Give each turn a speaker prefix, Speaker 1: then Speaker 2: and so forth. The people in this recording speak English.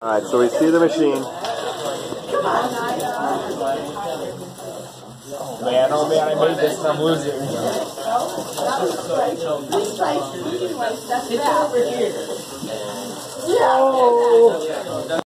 Speaker 1: Alright, so we see the machine.
Speaker 2: Man, oh man, I made this and I'm losing. It's over here.